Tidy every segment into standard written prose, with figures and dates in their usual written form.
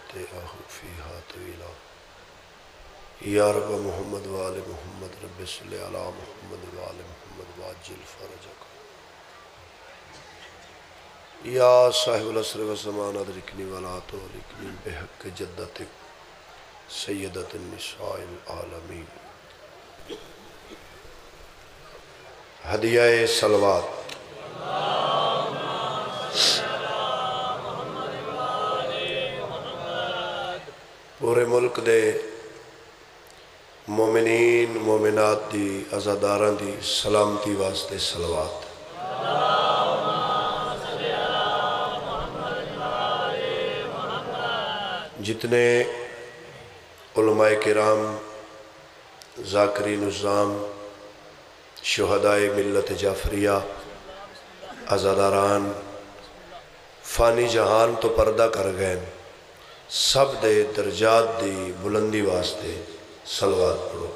متعه فيها طويلا یا رب محمد وآل محمد رب صلی علی محمد وآل محمد واجل فرجک یا صاحب العصر والزمان ادرکنی ولا تہلکنی بحق جدتک سیدت النساء العالمین ہدیہ صلوات پورے ملک دے مومنین مومنات دی عزاداراں دی سلامتی واسطے صلوات جتنے علماء کرام ذاکرین الزام شہدائے ملت جعفریہ عزاداران فانی جہان تو پردہ کر گئے سب دے درجات دی بلندی واسطے صلوات پڑھو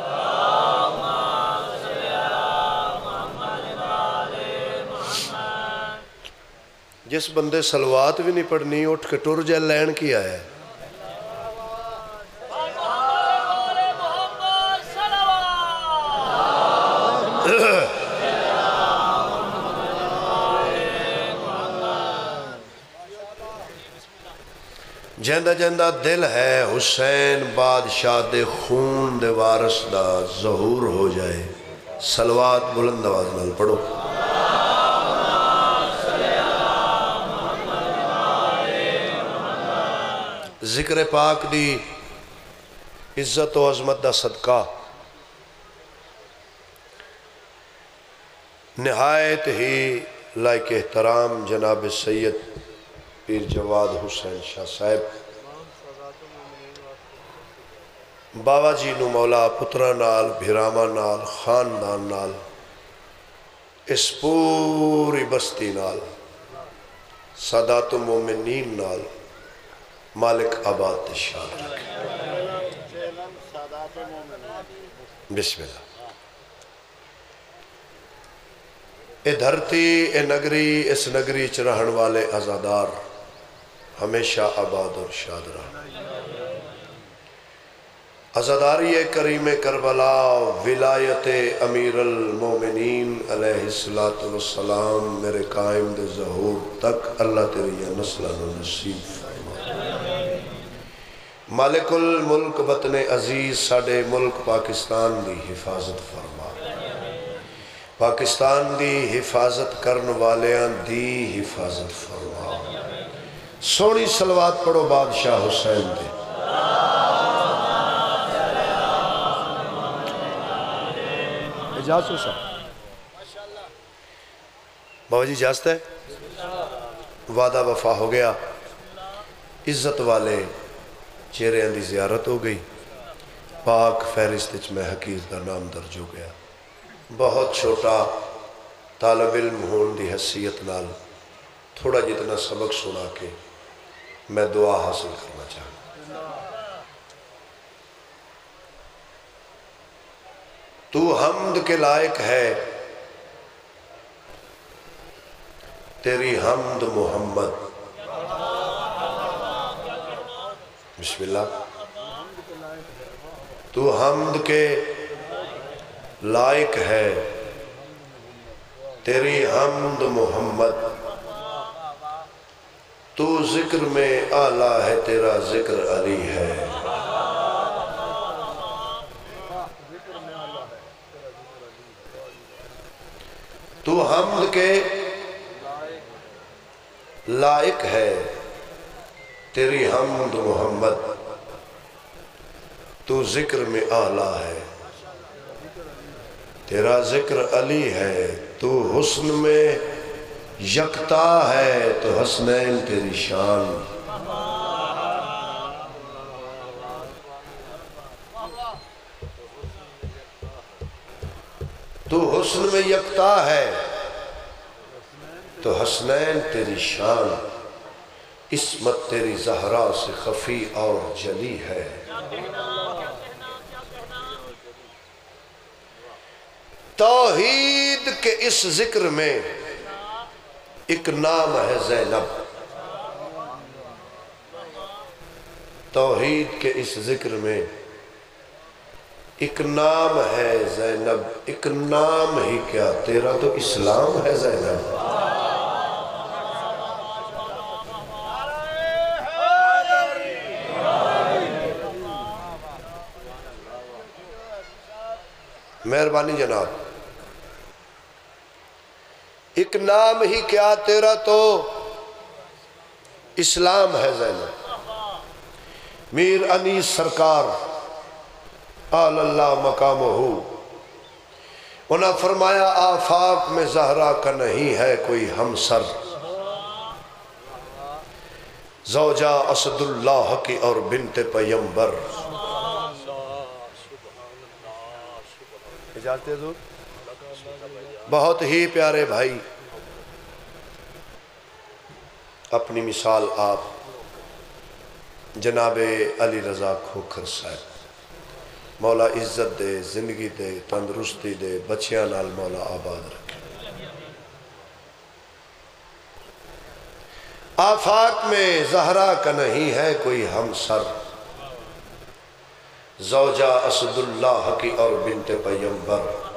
جس بندے صلوات بھی نہیں پڑھنی اٹھ کے ٹر جائے لین کی آیا ہے جہندہ جہندہ دل ہے حسین بادشاہ دے خون دے وارث دا ظہور ہو جائے صلوات بلند آواز نال پڑھو ذکر پاک دی عزت و عظمت دا صدقہ نہایت ہی لائق احترام جناب سید پیر جواد حسین شاہ صاحب بابا جی نو مولا پترہ نال بھیراما نال خاندان نال اس پوری بستی نال سادات مومنین نال مالک آباد تشاد رکھے بسم اللہ اے دھرتی اے نگری اس نگری چرہن والے عزادار ہمیشہ آباد اور شاد رہا عزاداری کریم کربلا ولایت امیر المومنین علیہ السلام میرے قائم دے ظہور تک اللہ تیری نسلہ نصیب فرما مالک الملک وطن عزیز ساڑے ملک پاکستان دی حفاظت فرما پاکستان دی حفاظت کرن والیاں دی حفاظت فرما سونی صلوات پڑھو بادشاہ حسین دے اجازت ہو صاحب بابا جی اجازت ہے وعدہ وفا ہو گیا عزت والے چہرے دی زیارت ہو گئی پاک فہرست میں حقیق دا نام درج ہو گیا بہت چھوٹا طالب علم ہون دی حیثیت نال تھوڑا جتنا سبق سنا کے میں دعا حاصل کرنا چاہوں تو حمد کے لائق ہے تیری حمد محمد بسم اللہ تو حمد کے لائق ہے تیری حمد محمد تو ذکر میں اعلیٰ ہے تیرا ذکر علی ہے تو حمد کے لائق ہے تیری حمد محمد تو ذکر میں اعلیٰ ہے تیرا ذکر علی ہے تو حسن میں یکتا ہے تو حسنین تیری شان تو حسن میں یکتا ہے تو حسنین تیری شان عصمت تیری زہرا سے خفی اور جلی ہے توحید کے اس ذکر میں ایک نام ہے زینب توحید کے اس ذکر میں ایک نام ہے زینب، ایک نام ہی کیا تیرا تو اسلام ہے زینب۔ مہربانی جناب، ایک نام ہی کیا تیرا تو اسلام ہے زینب۔ میر انیس سرکار آل اللہ مقامہ، انہاں فرمایا آفاق میں زہرا کا نہیں ہے کوئی ہمسر، زوجہ اسد اللہ کی اور بنت پیمبر۔ اجازت ہے حضور؟ بہت ہی پیارے بھائی، اپنی مثال آپ جناب علی رضا کھوکھر صاحب، مولا عزت دے، زندگی دے، تندرستی دے، بچیاں نال مولا آباد رکھے۔ آفاق میں زہرا کا نہیں ہے کوئی ہمسر، زوجہ اسد اللہ کی اور بنت پیمبر۔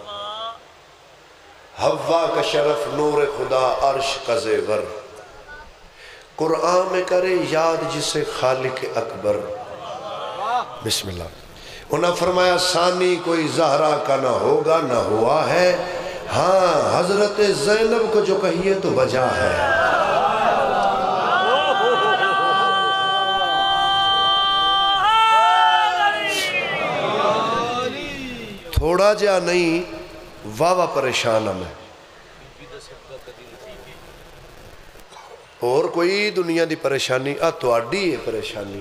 حوا کا شرف نور خدا عرش کا زیور، قرآن میں کرے یاد جسے خالق اکبر۔ بسم اللہ۔ انہاں فرمایا ثانی کوئی زہرا کا نہ ہوگا نہ ہوا ہے، ہاں حضرت زینب کو جو کہیے تو وجہ ہے۔ تھوڑا جا نہیں واہ پریشان ہمیں، اور کوئی دنیا دی پریشانی تو آڈی ہے پریشانی۔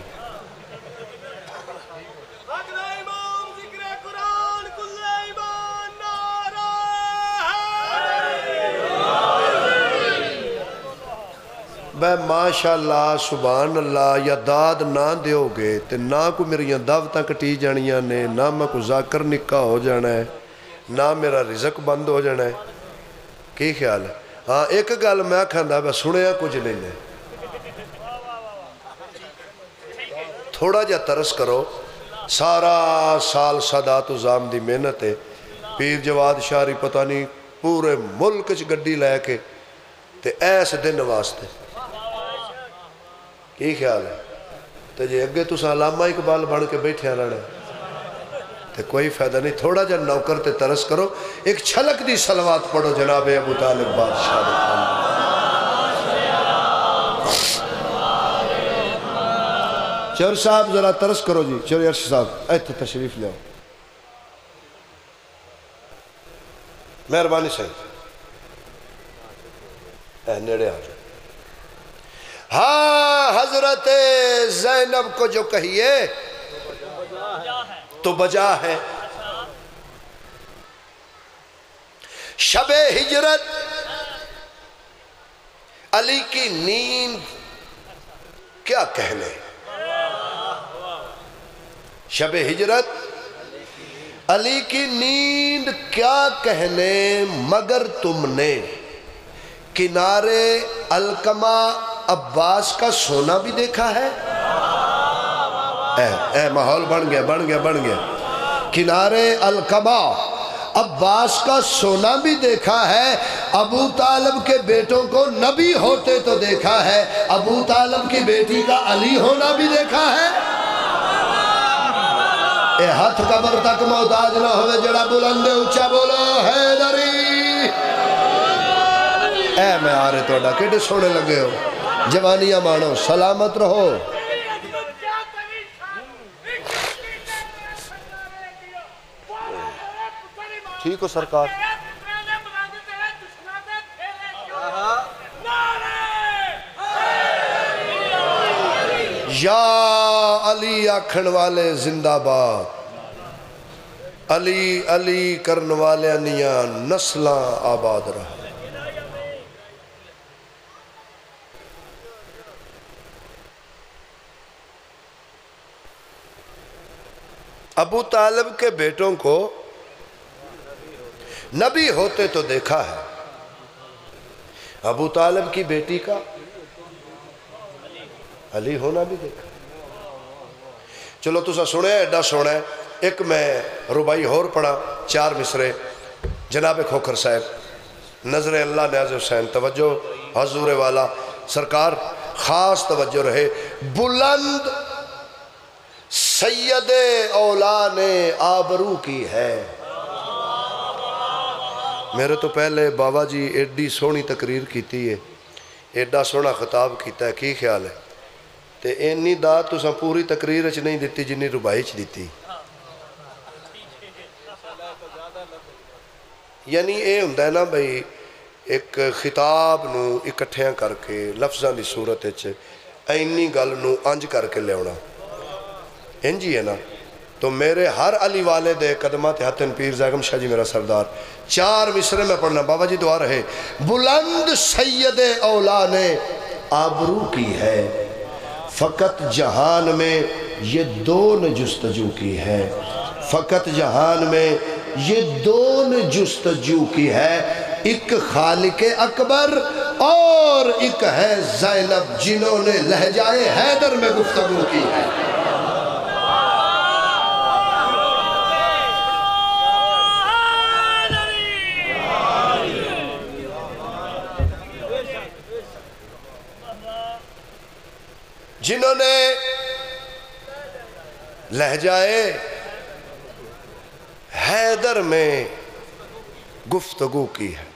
بے ماشاءاللہ سبحان اللہ، یا داد نہ دیو گے تے نہ کو میری دعوتاں کٹی جانیاں نے، نہ میں کو ذاکر نکاح ہو جانا ہے، نہ میرا رزق بند ہو جانا ہے۔ کی خیال ہے؟ ہاں ایک گل میں کھاندا بے سنیا کچھ نہیں ہے۔ تھوڑا جا ترس کرو، سارا سال سادات و زام دی محنت ہے، پیر جواد شاہری پتہ نہیں پورے ملک چ گڈی لے کے تے ایس دن واسطے۔ کی خیال ہے؟ تو جی اگے تو علامہ اقبال بن کے بیٹھے رہنا تے کوئی فائدہ نہیں۔ تھوڑا جا نوکر تے ترس کرو، ایک چھلک دی صلوات پڑھو جناب ابو طالب بادشاہ دے خاندان۔ چور صاحب ذرا ترس کرو جی، چور عرش صاحب ایتھے تشریف لے آؤ، مہربانی صاحب اے نیڑے آ جاؤ۔ ہاں حضرت زینب کو جو کہیے تو بجا ہے۔ شب ہجرت علی کی نیند کیا کہنے، شب ہجرت علی کی نیند کیا کہنے، مگر تم نے کنارے القمہ عباس کا سونا بھی دیکھا ہے۔ اے ماحول بن گیا۔ کنارے القمہ عباس کا سونا بھی دیکھا ہے، ابو طالب کے بیٹوں کو نبی ہوتے تو دیکھا ہے، ابو طالب کی بیٹی کا علی ہونا بھی دیکھا ہے۔ اے ہاتھ قبر تک محتاج نہ ہوئے، جڑا بلندے اونچا بولو حیدری۔ اے میں آرے توڑا کیڑے سوڑے لگے ہو، جوانیاں مانو، سلامت رہو۔ ٹھیک ہو سرکار؟ یا علی آکھن والے زندہ باد، علی علی کرن والے انیاں نسلاں آباد رہا۔ ابو طالب کے بیٹوں کو نبی ہوتے تو دیکھا ہے، ابو طالب کی بیٹی کا علی ہونا بھی دیکھا۔ چلو تسا سنے ایڈا سونا ہے. ایک میں ربائی اور پڑھا 4 مصرے. جناب کھوکھر صاحب نظر اللہ نیاز حسین توجہ حضور والا سرکار خاص توجہ رہے. بلند سید اولا نے آبرو کی ہے. میرے تو پہلے بابا جی ایڈی سونی تقریر کیتی ہے, ایڈا سونا خطاب کیتا ہے, کی خیال ہے؟ تے اینی دا تساں پوری تقریر اچ نہیں دیتی جنی ربائی اچ دیتی. یعنی اے ہوندا ہے نا بھئی ایک خطاب نو اکٹھیاں کر کے لفظاں دی صورت اچ اینی گل نو انج کر کے لیونا انجی ہے نا. تو میرے ہر علی والے دے قدمات حتن پیر زاغم شاہ جی میرا سردار 4 مصرے میں پڑھنا. بابا جی دعا رہے. بلند سید اولا نے آبرو کی ہے, فقط جہان میں یہ 2 نے جستجو کی ہے. فقط جہان میں یہ 2 نے جستجو کی ہے. ایک خالق اکبر اور ایک ہے زینب جنہوں نے لہجائے حیدر میں گفتگو کی ہے. جنہوں نے لہجائے حیدر میں گفتگو کی ہے.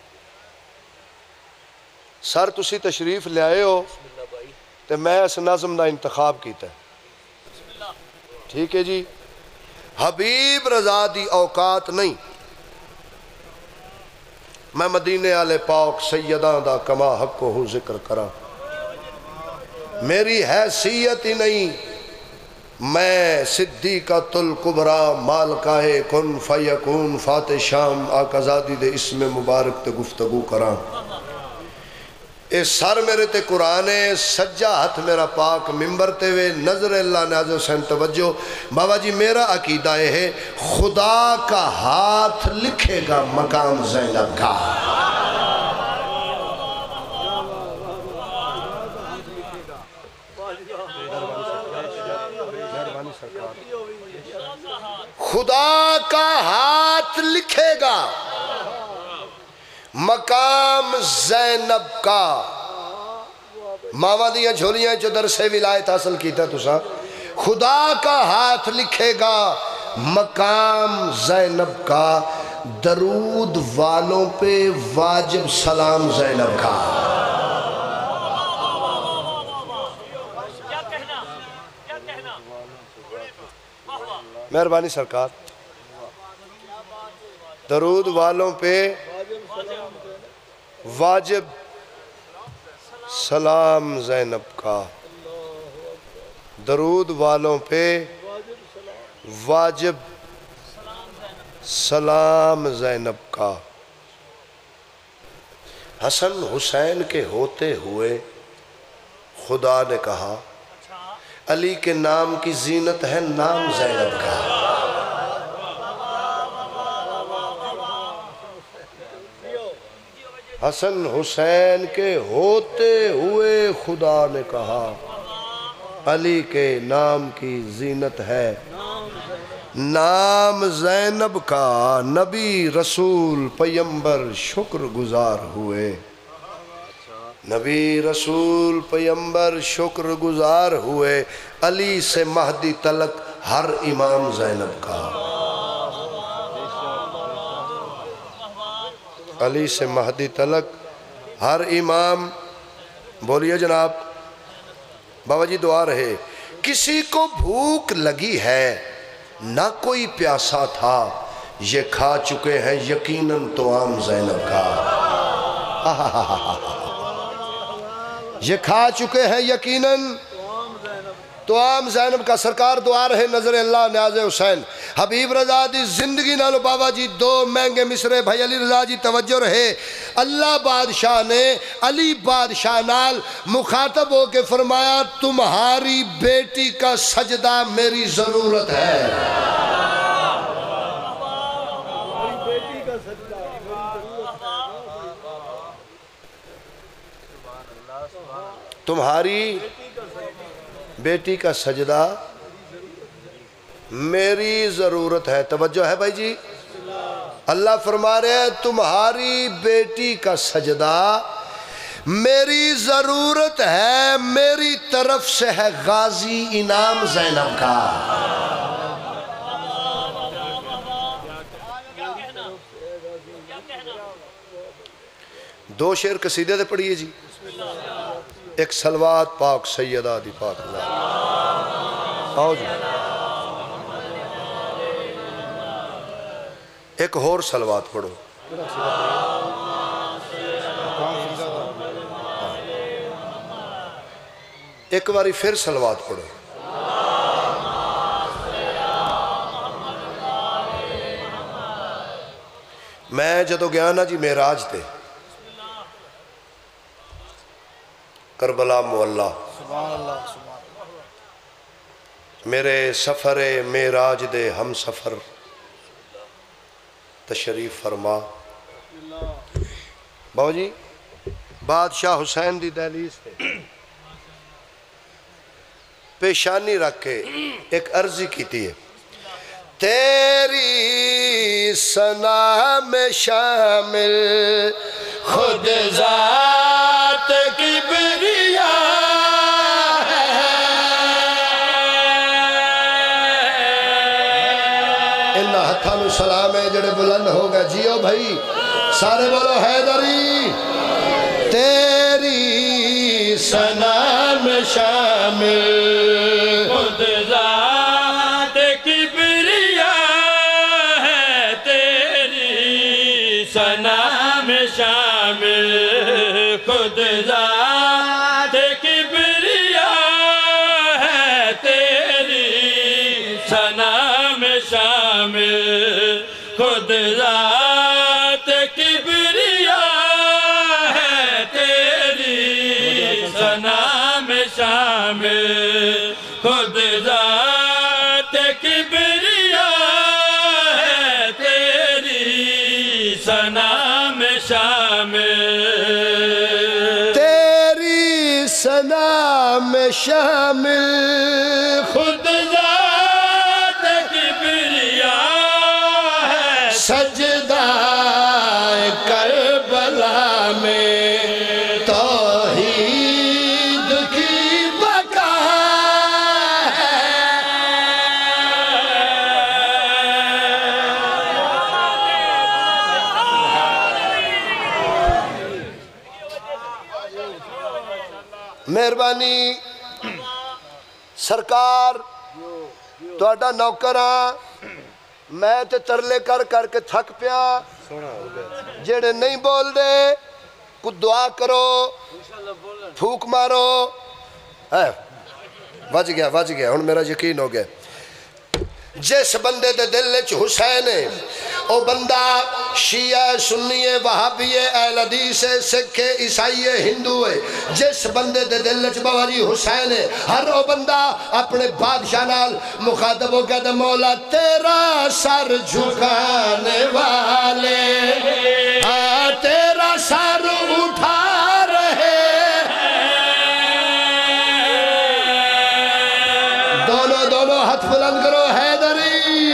سر تسی تشریف لے آئے ہو تو میں اس نظم دا انتخاب کیتا ہے. ٹھیک ہے جی. حبیب رضا دی اوقات نہیں, میں مدینے آلے پاک سیدان دا کما حق کو ہوں ذکر کرا. میری حیثیت ہی نہیں, میں صدیقۃ الکبریٰ مالکہ کن فیکون فاتح شام آقا زادی دے اسم مبارک تے گفتگو کراں. اے سر میرے تے قرآن ہے, سجا ہاتھ میرا پاک ممبر تے وے, نظر اللہ نیاز حسین توجہ. بابا جی میرا عقیدہ ہے خدا کا ہاتھ لکھے گا مقام زینب کا. خدا کا ہاتھ لکھے گا مقام زینب کا. ماما دیاں جھولیاں جو درس ولایت حاصل کیتا تسا. خدا کا ہاتھ لکھے گا مقام زینب کا. درود والوں پہ واجب سلام زینب کا. مہربانی سرکار. درود والوں پہ واجب سلام زینب کا. درود والوں پہ واجب سلام زینب کا. حسن حسین کے ہوتے ہوئے خدا نے کہا علی کے نام کی زینت ہے نام زینب کا. حسن حسین کے ہوتے ہوئے خدا نے کہا علی کے نام کی زینت ہے نام زینب کا. نبی رسول پیمبر شکر گزار ہوئے. نبی رسول پیمبر شکر گزار ہوئے. علی سے مہدی تلک ہر امام زینب کا. علی سے مہدی تلک ہر امام. بولیے جناب. بابا جی دعا رہے. کسی کو بھوک لگی ہے نہ کوئی پیاسا تھا, یہ کھا چکے ہیں یقیناً توام زینب کا. یہ کھا چکے ہیں یقیناً توام زینب کا. سرکار دعا رہے نظر اللہ نیاز حسین. حبیب رضا دی زندگی نالو بابا جی 2 مہنگے مصرے. بھائی علی رضا جی توجہ رہے. اللہ بادشاہ نے علی بادشاہ نال مخاطب ہو کے فرمایا تمہاری بیٹی کا سجدہ میری ضرورت ہے. تمہاری بیٹی کا سجدہ میری ضرورت ہے. توجہ ہے بھائی جی. اللہ فرما رہے ہیں تمہاری بیٹی کا سجدہ میری ضرورت ہے، میری طرف سے ہے غازی انعام زینب کا. دو شعر قصیدے دے پڑھئے جی. ایک صلوات پاک سیدہ دی پاک آؤ جی. ایک اور صلوات پڑھو. ایک باری پھر صلوات پڑھو. میں جدو گیا نا جی معراج تے کربلا مولا میرے سفر معراج دے ہم سفر تشریف فرما. بابا جی بادشاہ حسین دی دہلیز تے پیشانی رکھ کے ایک عرضی کیتی ہے. تیری ثنا میں شامل خود ذات کبریا ہے. ان ہتھانو سلام ہے جڑے بلند ہوگا جیو بھائی سارے بولو حیدری. تیری ثنا میں شامل خود ذات کبریا ہے، تیری ثنا میں شامل خود ذات کبریا ہے، تیری ثنا میں شامل خود ذات کبریا ہے، تیری ثنا میں شامل خود ذات کبریا ہے، تیری ثنا میں شامل. تیری ثنا میں شامل خود ذات کبریا ہے، سجدہ کربلا میں توحید کی بقا ہے. مہربانی سرکار تہاڈا نوکر ہاں. میں تے ترلے کر کر کے تھک پیا. جڑے نہیں بول دے کو دعا کرو پھوک مارو. وج گیا ہن میرا یقین ہو گیا. جس بندے دے دل وچ حسین ہے او بندہ شیعہ سنی وہابی اہل حدیث سکھ عیسائی ہندو ہے. جس بندے دے دل وچ بابا جی حسین ہے ہر او بندہ اپنے بادشاہ نال مخاطب ہو کے مولا تیرا سر جھکانے والے تیرا سر اٹھا رہے. دونوں ہاتھ بلند کرو حیدری.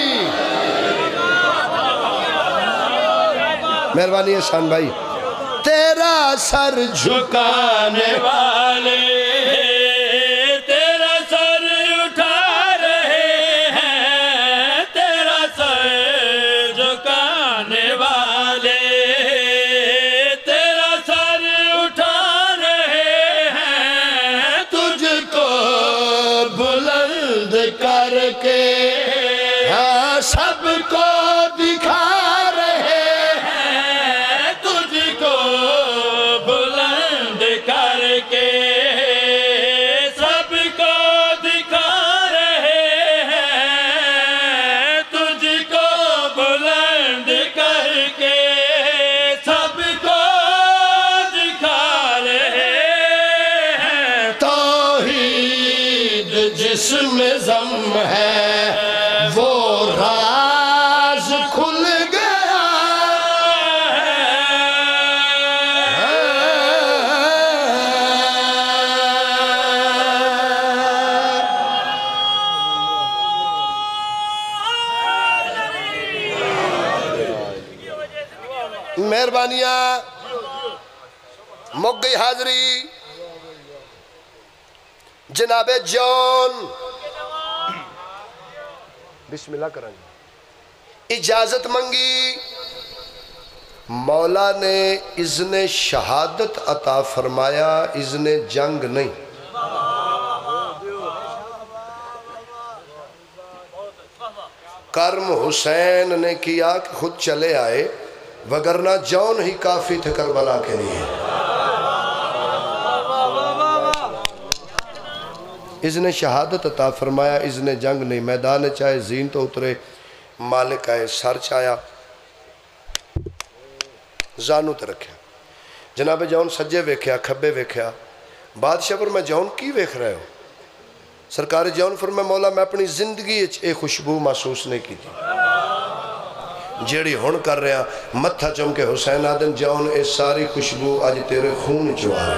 مہربانی احسان بھائی. تیرا سر جھکانے والے تیرا سر اٹھا رہے ہیں، تیرا سر جھکانے والے تیرا سر اٹھا رہے ہیں، تجھ کو بلند کر کے ہاں سب کو دکھا رہے ہیں، تجھ کو بلند کر کے سب کو دکھا رہے ہیں، تجھ کو بلند کر کے سب کو دکھا رہے ہیں. توحید جس میں ضم ہے وہ راز کھل گیا. مہربانیاں مک گئی حاضری جناب جون بسم اللہ کریں اجازت منگی مولا نے اذن شہادت عطا فرمایا اذن جنگ نہیں کرم حسین نے کیا کہ خود چلے آئے وگرنہ جون ہی کافی تھے کربلا کے لیے اذن شہادت عطا فرمایا اذن جنگ نہیں میدان چاہے زین تو اترے مالک آئے سر چایا زانو تے رکھیا جناب جون سجے ویکھیا کھبے ویکھیا بادشاہ پر میں جون کی ویکھ رہے ہو سرکار جون فرمایا مولا میں اپنی زندگی اے خوشبو محسوس نہیں کی تھی جیڑی ہون کر رہا متھا چم کے حسین آدن جون اے ساری خوشبو آج تیرے خون چوا رہی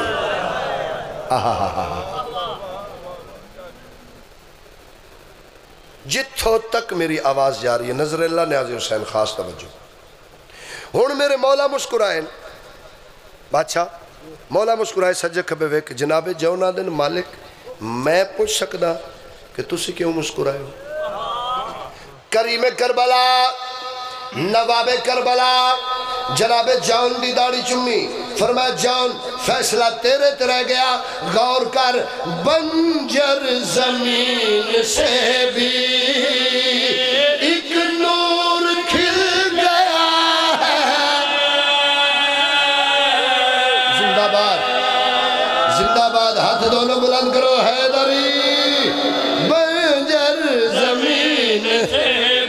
جتھوں تک میری آواز جا رہی ہے نظر اللہ نیاز حسین خاص توجہ ہون میرے مولا مسکرائیں بادشاہ مولا مسکرائے سجے کھبے ویک جناب جون آدن مالک میں پوچھ سکدا کہ تسی کیوں مسکرائے ہو کریم کربلا نواب کربلا جناب جون دی داڑھی چمی فرمایا جون فیصلہ تیرے رہ گیا غور کر بنجر زمین سے بھی ایک نور کھل گیا ہے زندہ باد ہاتھ دونوں بلند کرو حیدری بنجر زمین سے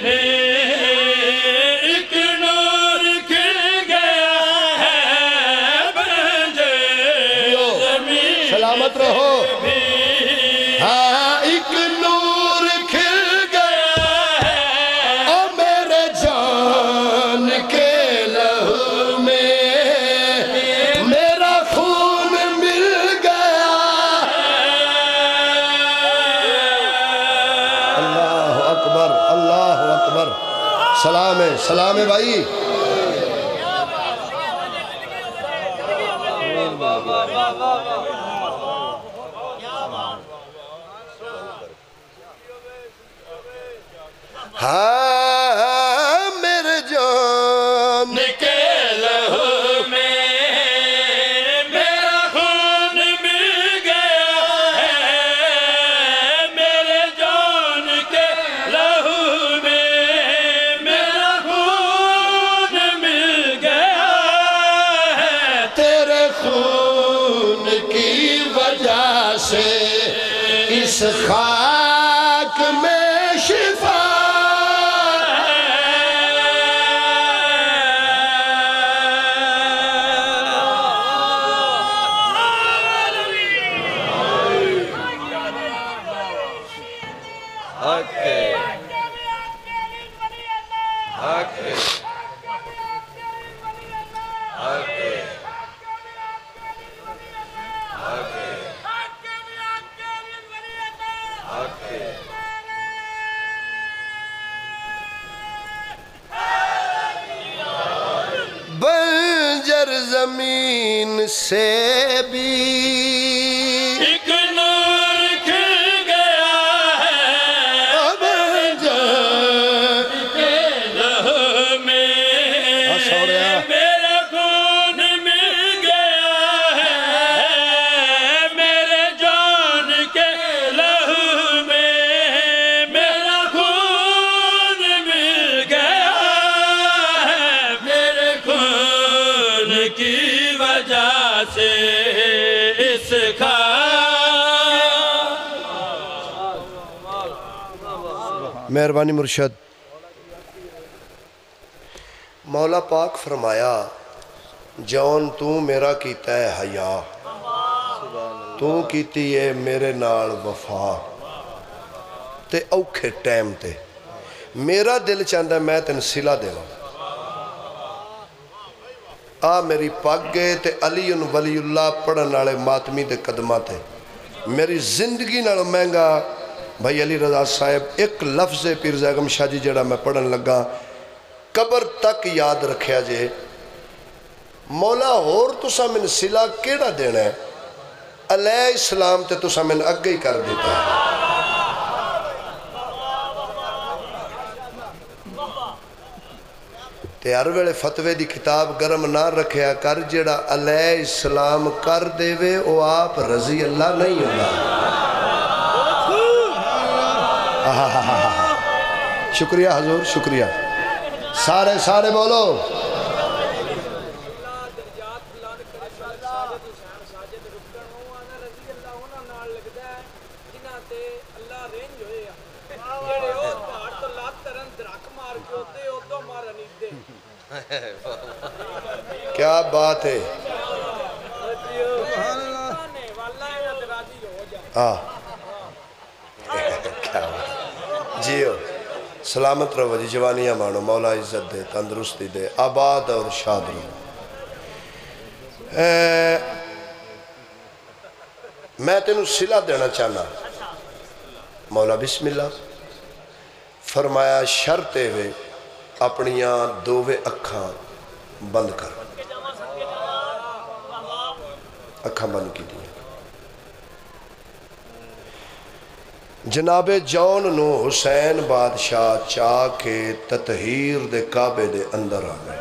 رہو ہاں ایک نور کھل گیا ہے اور میرے جان کے لہو میں میرا خون مل گیا اللہ اکبر اللہ اکبر سلام ہے بھائی ہاں میرے جان کے لہو میں میرا خون مل گیا ہے میرے جان کے لہو میں میرا خون مل گیا ہے تیرے خون کی وجہ سے اس خاک میں شفا بنجر زمین سے بھی ایک نور کھل گیا ہے بنجر کے لہو میں میرا خون مل گیا ہے میرے جان کے لہو میں میرا خون مل گیا ہے میرے خون کی وجہ سے اس مہربانی مرشد مولا پاک فرمایا جون تو میرا کیتا ہے حیا تو کیتی ہے میرے نال وفا تے اوکھے ٹائم تے میرا دل چاہتا ہے میں تین سلا دے میری پاگے تے علی ولی اللہ پڑھن والے ماتمی دے قدمہ تے میری زندگی نال مہنگا بھائی علی رضا صاحب ایک لفظ پیر زیغم شاہ جی جڑا میں پڑھن لگا قبر تک یاد رکھیا جے مولا اور تسا من سلا کیڑا دینا ہے علیہ السلام تے تسا من اگے ہی کر دیتا ہے تے ہر ویلے فتوے دی کتاب گرم نہ رکھیا کر جڑا علیہ السلام کر دے وے او آپ رضی اللہ نہیں ہوگا شکریہ حضور شکریہ سارے بولو کیا بات ہے جیو سلامت رہو جی جوانیاں مانو مولا عزت دے تندرستی دے آباد اور شاد رہو میں تینوں صلہ دینا چاہنا مولا بسم اللہ فرمایا شرطے ہوئے اپنیاں دووے اکھاں بند کر اکھاں بند کی دیا جناب جون نو حسین بادشاہ چاہ کے تطہیر دے کعبے دے اندر آ گئے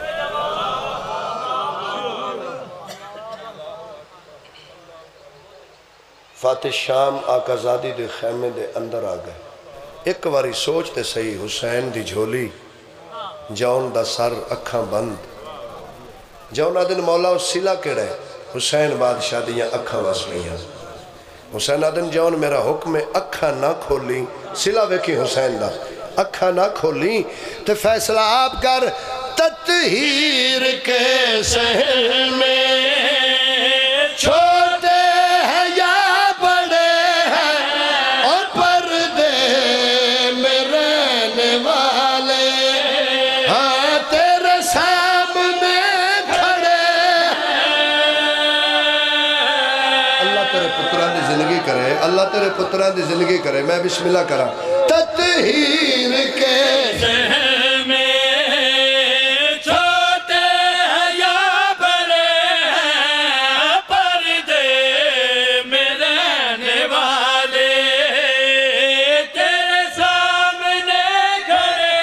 فاتح شام آقا زادی دے خیمے دے اندر آ گئے ایک واری سوچتے صحیح حسین دی جھولی جون دا سر اکھاں بند جون آدن مولا سلا کیڑا ہے حسین بادشاہ دیاں اکھاں وس گئیاں حسین آدن جون میرا حکم ہے اکھاں نہ کھولی سلا ویکھی حسین دا اکھاں نہ کھولی تو فیصلہ آپ کر تطہیر کے سہر میں چھوٹے ہیں یا بڑے ہیں اور پردے میں رہنے والے ہاں تیرے سامنے کھڑے اللہ تیرے پتران دی زندگی کرے اللہ تیرے پتران دی زندگی کرے میں بسم اللہ کرا تطہیر کے سہر میں چھوٹے ہیں یا بڑے ہیں پردے میں رہنے والے تیرے سامنے کھڑے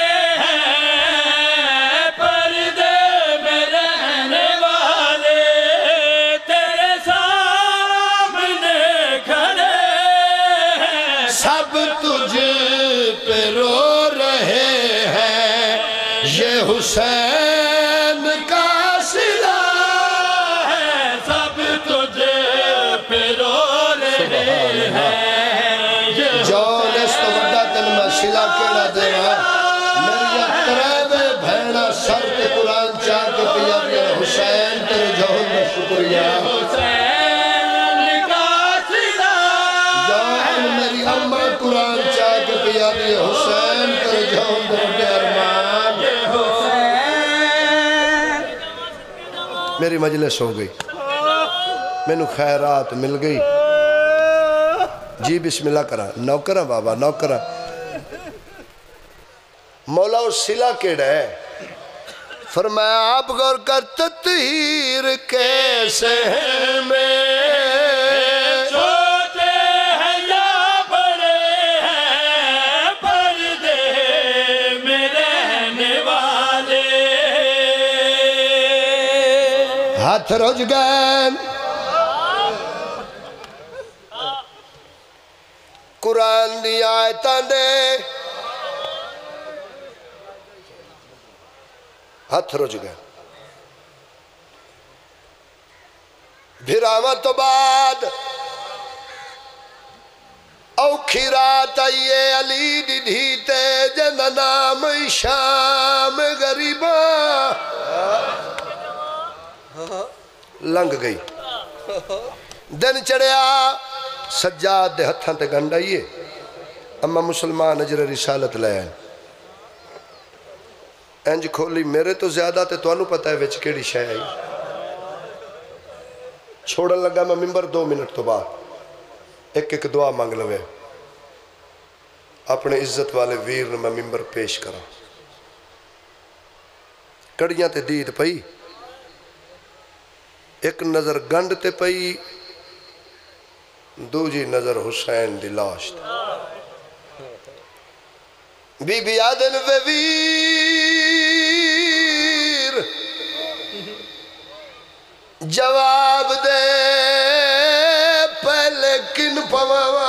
ہیں پردے میں رہنے والے تیرے سامنے کھڑے ہیں سب تجھ پہ رو رہے ہیں یہ حسین کا صلہ ہے سب تجھے پہ رو رہے ہیں جون اس تو بڑا دن میں صلہ کیڑا دینا میری اترے بھیڑا سر تے قرآن چاہ کے پیا دیا حسین تیرے جون میں شکریہ حسین کا صلہ جون میری اماں قرآن چاہ کے پیا دیا حسین تیرے جون میں ارمان میری مجلس ہو گئی میں نو خیرات مل گئی جی بسم اللہ کرا نوکرہ بابا نوکرہ مولا اور صلہ کیڑا ہے فرمایا آپ غور کر تطہیر کے سہر میں چھوٹے ہیں یا بڑے ہیں پردے میں رہنے والے ہاتھ رج گئے قرآن دی آیتاں دے ہاتھ رج گئے بھراواں تو بعد اوکھی رات آئیے علی دی دھیتے جن نام شام غریباں لنگ گئی دن چڑھیا سجاد دے ہتھاں تے گنڈ آئیے اما مسلمان اجر رسالت لے آئیں انج کھولی میرے تو زیادہ تے تو انو پتہ ہے وچ کیڑی شے آئی چھوڑن لگا میں ممبر 2 منٹ تو بعد ایک ایک دعا مانگ لوے اپنے عزت والے ویر میں ممبر پیش کرا کڑیاں تے دید پئی ایک نظر گنڈ تے پئی دوجی نظر حسین دی لاش بی بی آدن وے ویر جواب دے پہلے کن پواوا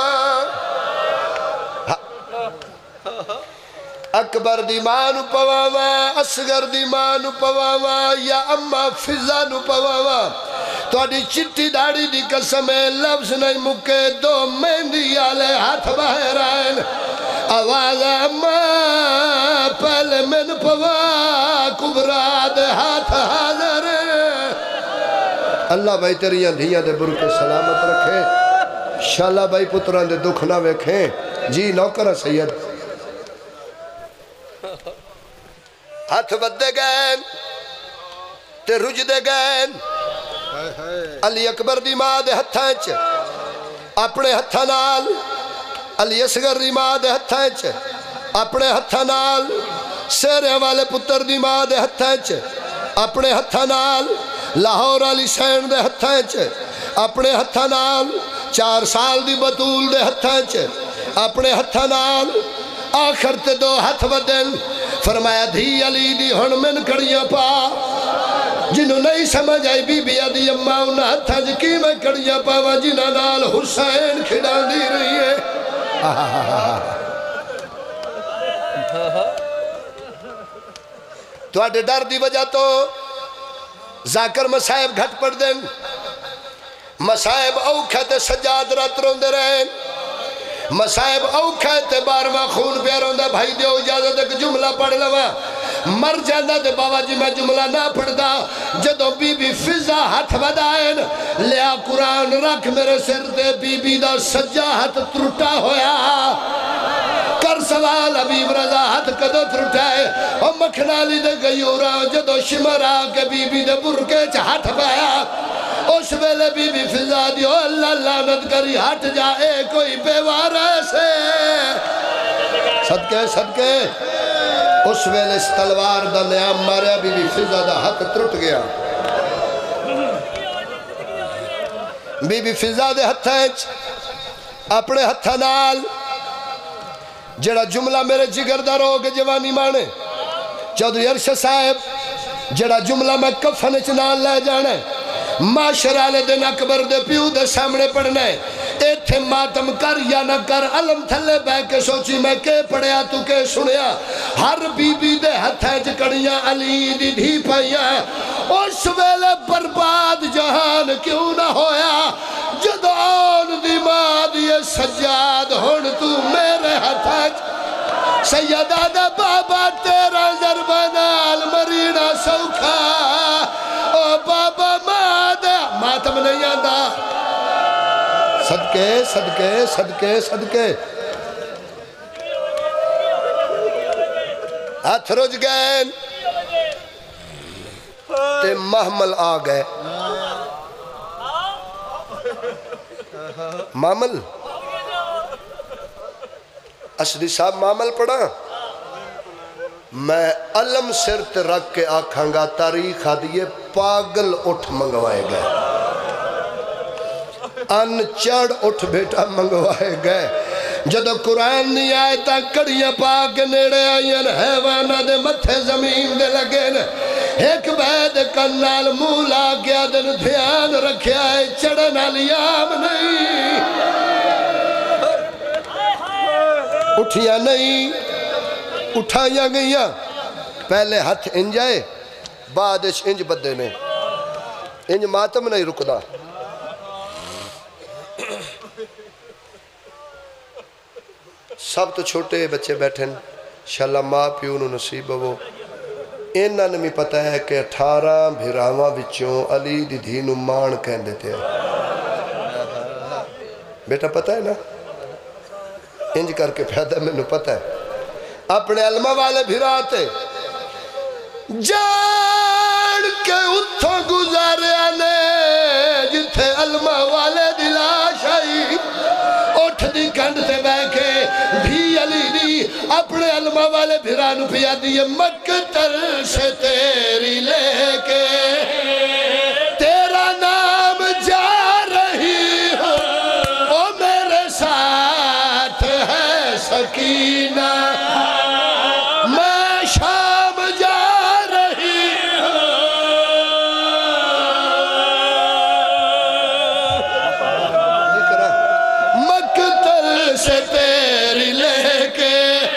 اکبر دی مانو پواوا اصغر دی مانو پواوا یا اما فضا نو پواوا تو اڈی چٹی داڑی دی قسم ہے لفظ نہیں مکے دو مہندی آلے ہاتھ باہر آئین آواز اما پہلے من پوا کبرا دے ہاتھ حاضر اللہ بھائی تیریاں دھیاں دے برکے سلامت رکھے شاللہ بھائی پتران دے دکھ نہ ویکھیں جی نوکرہ سید ہاتھ بدے گئے تے رج دے گئے علی اکبر دی ماں دے ہتھائیں چ اپنے ہتھا نال علی اصغر دی ماں دے ہتھائیں چ اپنے ہتھا نال سیرے والے پتر دی ماں دے ہتھائیں چ اپنے ہتھا نال لاہور علی سین دے ہتھائیں چ اپنے ہتھا نال 4 سال دی بطول دے ہتھائیں چ اپنے ہتھا نال آخر تے 2 ہتھ ودن فرمایا دھی علی دی ہن من کڑیاں پا جنہوں نہیں سمجھ آئی بی بی آدھی اممہ انہاں ہتھا جکی میں کڑیاں پاوا جنہاں نال حسین کھڑا دی رہی ہے تو آٹے ڈر دی وجہ تو ذاکر مسائب گھٹ پڑ دیں مسائب اوکھتے سجاد رات روندے رہیں مسائب اوکھتے بارواں خون پہ روندے بھائی دیو اجازت ایک جملہ پڑھ لوا مر جاندہ دے بابا جی میں جملہ نہ پڑھ دا جدو بی بی فضا ہاتھ بدائن لیا قرآن رکھ میرے سر دے بی بی دا سجا ہاتھ ترٹا ہویا کر سوال حبیب رضا ہاتھ کدو ترٹائے اور مکھنالی دے گیورا جدو شمرا کے بی بی دے برکے چھ ہاتھ بایا اس ویلے بی بی فضا دیو اللہ لعنت کری ہٹ جائے کوئی بیوارہ سے صدقے صدقے اس ویلے اس تلوار دا نیام ماریا بی بی فضا دا ہاتھ ترٹ گیا بی بی فضا دے ہتھیں اپنے ہتھا نال جڑا جملہ میرے جگر دا روگ جوانی مانے چودھری ارشد صاحب جڑا جملہ میں کفن چنان لے جانے معاشرہ دن اکبر دے پیو دے سامنے پڑھنے ایتھے ماتم کر یا نہ کر علم تھلے بے کے سوچی میں کے پڑھیا تو کے سنیا ہر بی بی دے ہتھیں جکڑیاں علی دی دھی پائیاں اس ویلے برباد جہان کیوں نہ ہویا جدعان دی ماں دیئے سجاد ہون تو میرے ہتھیں سیدہ دا بابا تیرا ضربانال مرینا سوکھا او بابا ماتم نہیں آندہ صدقے صدقے صدقے صدقے ہاتھ رج گئے تے محمل آ گئے معمل اسدی صاحب معمل پڑھا میں علم سر تے رکھ کے آکھاں گا تاریخ آدھیے پاگل اٹھ منگوائے گئے ان چڑ اٹھ بیٹا منگوائے گئے جدو قرآن نہیں آئے تا کڑیاں پاک نیڑے آئین حیوانہ دے متھے زمین دے لگے ایک بید کنال مولا گیا دن دھیان رکھیا ہے چڑھنا لیام نہیں اٹھیا نہیں اٹھایا گئیاں پہلے ہاتھ انجائے بعد اس انج بدے نے انج ماتم نہیں رکدا سب تو چھوٹے بچے بیٹھیں شاللہ ماں پیو نو نصیب وہ انہاں نے بھی پتہ ہے کہ 18 بھیراواں وچوں علی دی دھی نو مان کہن دیتے ہیں بیٹا پتہ ہے نا انج کر کے پیدا میں نو پتہ ہے اپنے علمہ والے بھیراتے جان کے اتھوں گزارے آنے جتھے علمہ والے دلاش آئی اٹھ دی کنڈ سے بے کے بھی علی دی اپنے علمہ والے بھیرانو پیا دیئے مکتر سے تیری لے کے تیرا نا سکینہ میں شام جا رہی مقتل سے تیری لے کے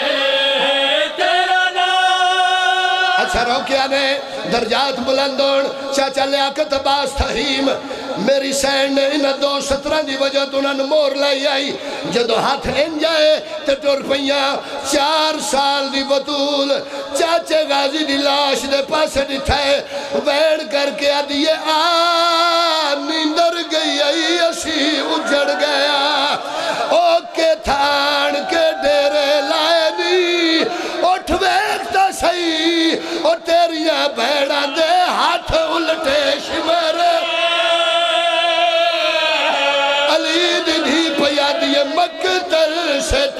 تیرا نام اچھا روکیا نے درجات بلندون چاچا لیاقت عباس تحریم میری سینڈ نے انہ 217 دی وجہ تو انہوں نے مور لائی آئی جدو ہاتھ ان جائے تے ٹور پہیاں 4 سال دی بطول چاچے غازی دی لاش دے پاسے ڈٹھائے ویڑ کر کے آدھیے نیندر گئی آئی اسی اجڑ گیا اوکے تھان کے ڈیرے لائے نی اٹھ ویکتا سہی اور تیریاں بھیڑا دے ہاتھ الٹے شمر علی دی پیا دیے مقتل سے